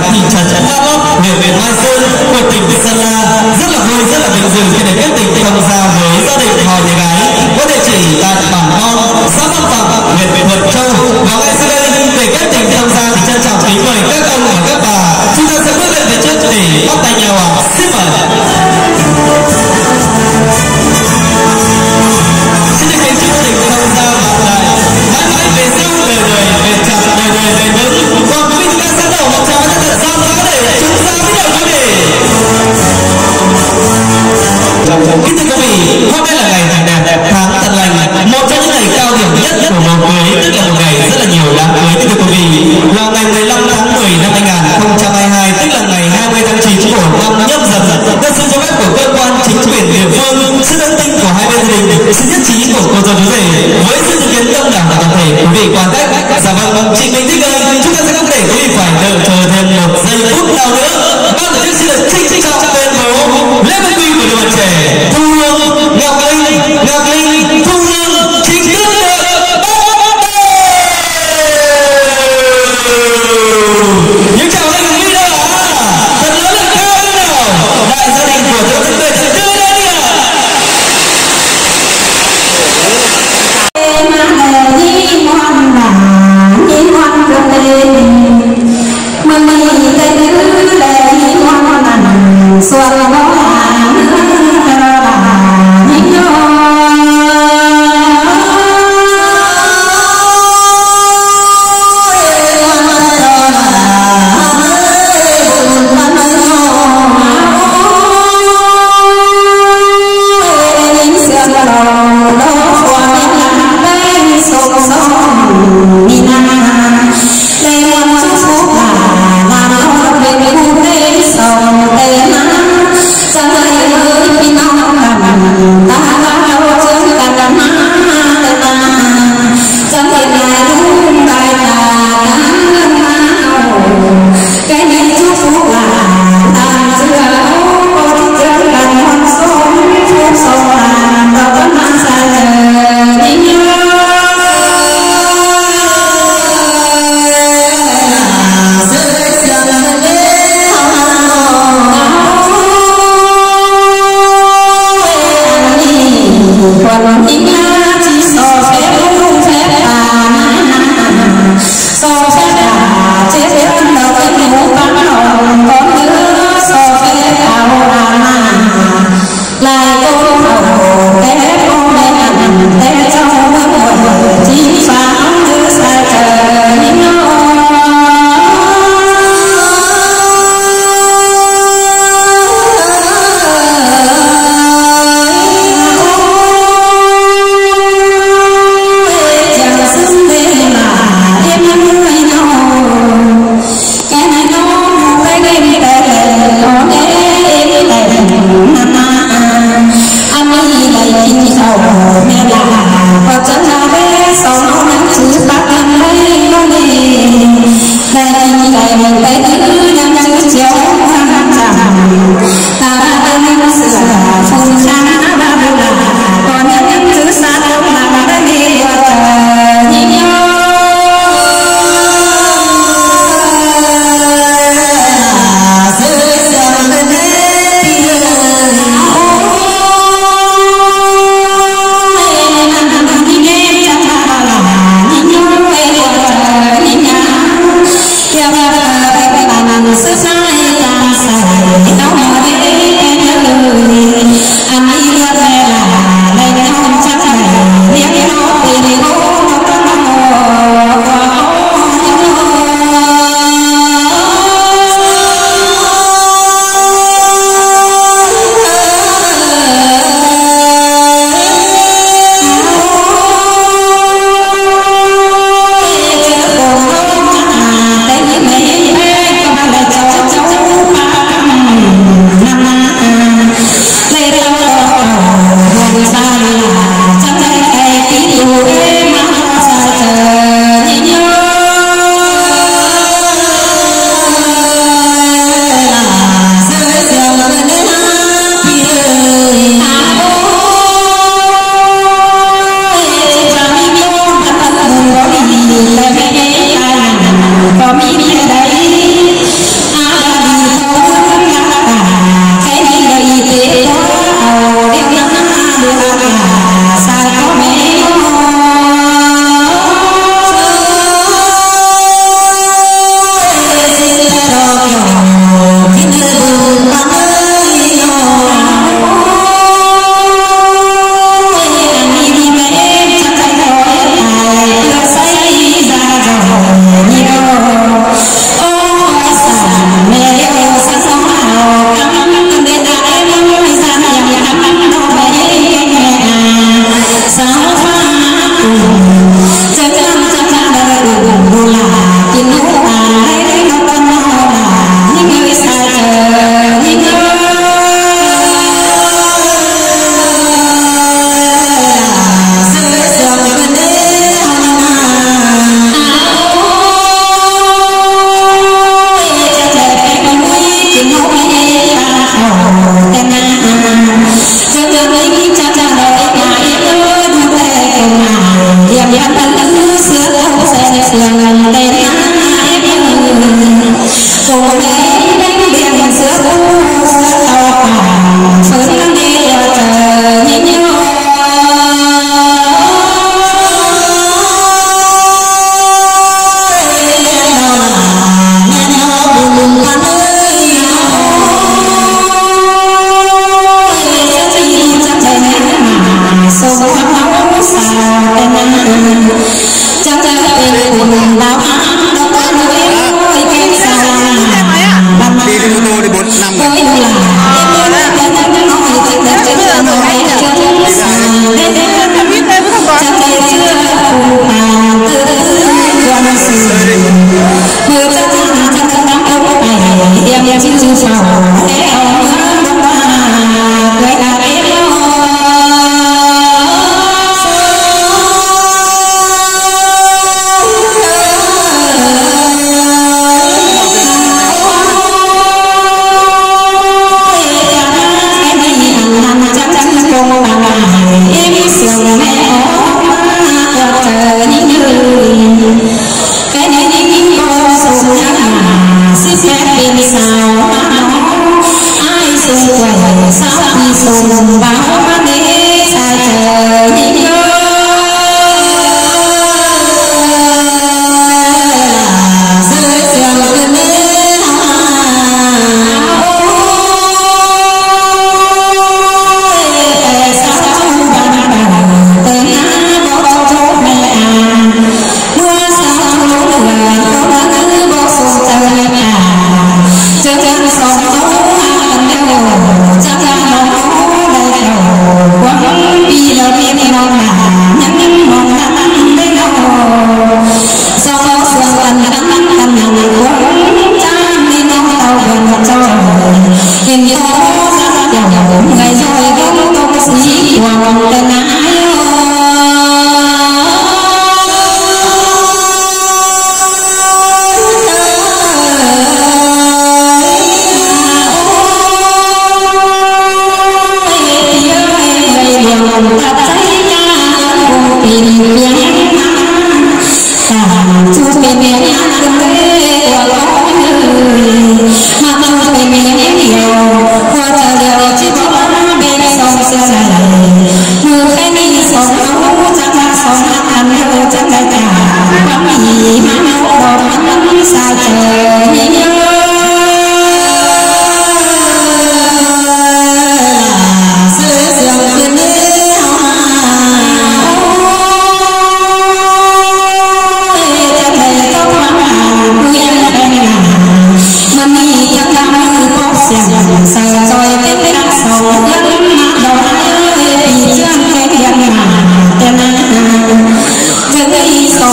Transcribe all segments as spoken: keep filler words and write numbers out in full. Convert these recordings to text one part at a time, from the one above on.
thị trấn Hoa Lót, huyện huyện Mai Sơn của tỉnh Sơn La. Rất là vui, rất là vinh dự khi được kết tình tham gia với gia đình họ nhà gái có địa chỉ tại bản Non, xã Văn Phạm, huyện Thuận Châu. Và ngay sau đây để kết tình tham gia thì trân trọng kính mời các ông và các bà chúng ta sẽ bước lên phía trước để bắt tay nhau ạ. Xin mời. Xin được kính chúc tình tham gia bạn lại mãi mãi về sau đời đời về chặt đời đời về nước. Còn quý vị chúng ta sẽ đổ một tràng rất là gian dã để chúng ta bắt đầu chủ đề. Kính thưa quý vị,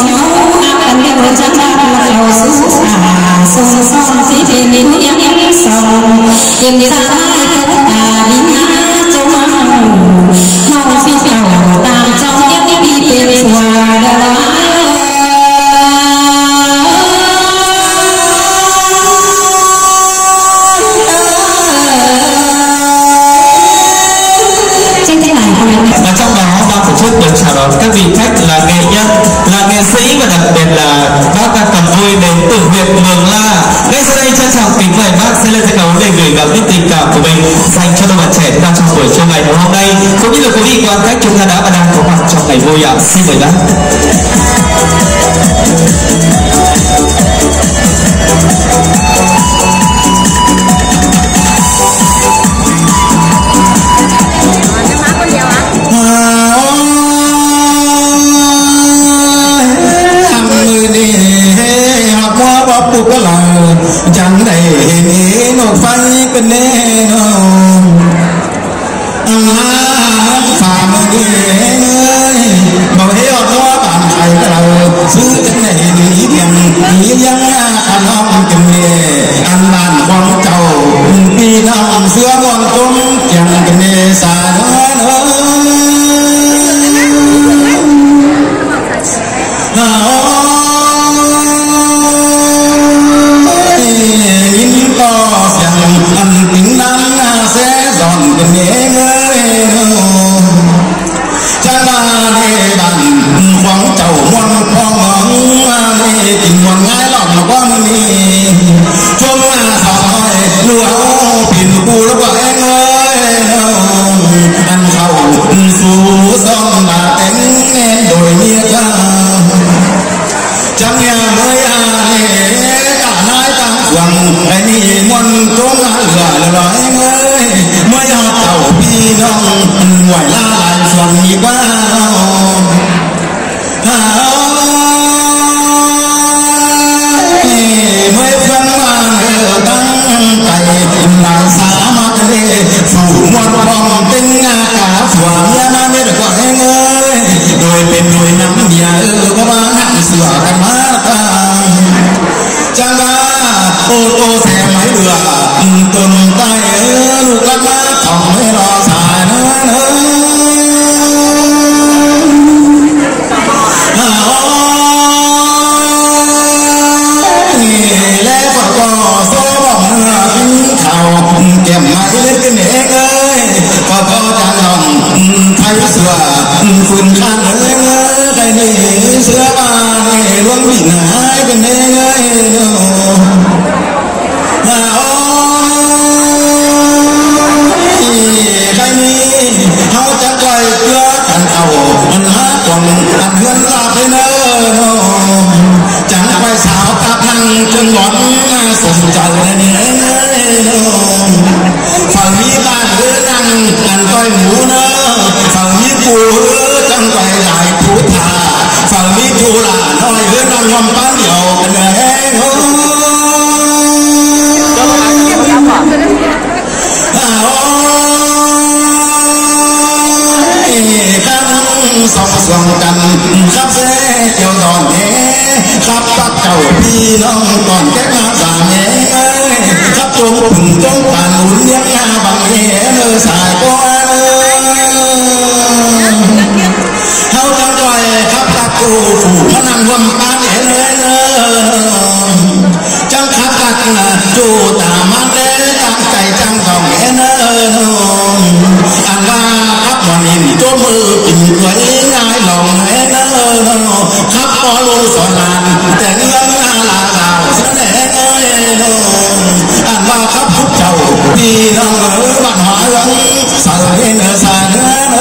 các vị khách là nghệ nhân, là nghệ sĩ và đặc biệt là bác ca cầm vui đến từ huyện Mường La. Ngay sau đây trân trọng kính mời bác sẽ lên sân khấu để gửi gắm những tình cảm của mình dành cho đôi bạn trẻ đang trong buổi trưa ngày hôm nay, cũng như là quý vị quan khách chúng ta đã và đang có mặt trong ngày vui ạ. Xin mời bác. có là chẳng đầy hình một phái cái nê nó à phàm đi ơi bảo thế ở đó bạn thầy là giữ cái này nghĩ tiền nghĩ dân ăn ông kinh nghề ăn bàn con trầu đi năm xưa con tôm chẳng kinh nghề xả nữa nữa ăn tính năng sẽ dọn cái nhẹ ngơi cha ba để bàn khoáng trầu muôn con ngóng để tình muôn ngái lòng con đi chung là hỏi lúa tiền cu lúc em ơi ăn trầu xú xong mà đánh nghe đổi nhiệt chẳng nghe mới cả hai ta rằng anh đi muôn trốn lửa rồi em ơi mới học tàu đi nông ngoài la lại xuân đi qua mới phân mang tăng cày là xã mặt lệ phủ muôn vòng tinh cả phường nhà nam biết được em ơi đôi bên đôi nắm nhà có ba hạt sửa cái má ta chẳng ba ô tô xe máy đường tuần tay lục lắc lắc phòng mới lo xài nữa nữa lẽ phải có số bóng thảo kèm máy lên cái nệ ơi có có đàn lòng thay sửa phun khan ơi cái này sữa ba này luôn bị ngại cái nệ ơi hao chắc quay cửa thành tàu anh hát còn anh hướng ra thế nữa chẳng quay sao các thằng chân bón sùng trời lên phần như bạn đứa năng anh coi mũ nữa phần như phù chẳng quay lại phú thà phần như phù là nói đứa năng không bán dầu cái này song song cành khắp xe chiều đòn nhé khắp các cầu đi nó còn cách nào giảm nhé khắp chung cùng chung bàn uống nhé bằng nhé nơi xài qua hao trăng trời khắp các cụ phủ nó nằm gom bán nhé nơi trăng khắp các chủ tà mang đến trăng cày trăng vòng nhé nơi ăn ba khắp mọi nhìn chỗ mưa tình quấy ai lòng hé nơ khắp có luôn sỏi làn tên ngân là nào sẽ để ơi ăn ba khắp phúc trầu đi đâu ở văn hóa gắn sợ lên ở xa nữa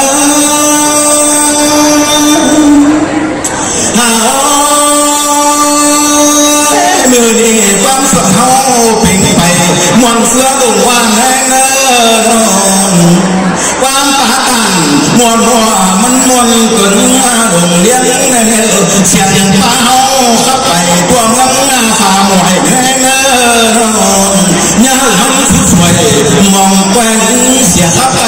người đi quan sợ hao bình bày muôn xưa cùng quan hé nơ quan phá tàn muôn hoa mân muôn cứng đồng liên xiên phá hao khắp bảy tua ngân phá mọi nghe nhớ hâm phút xuôi mong quen xẻ khắp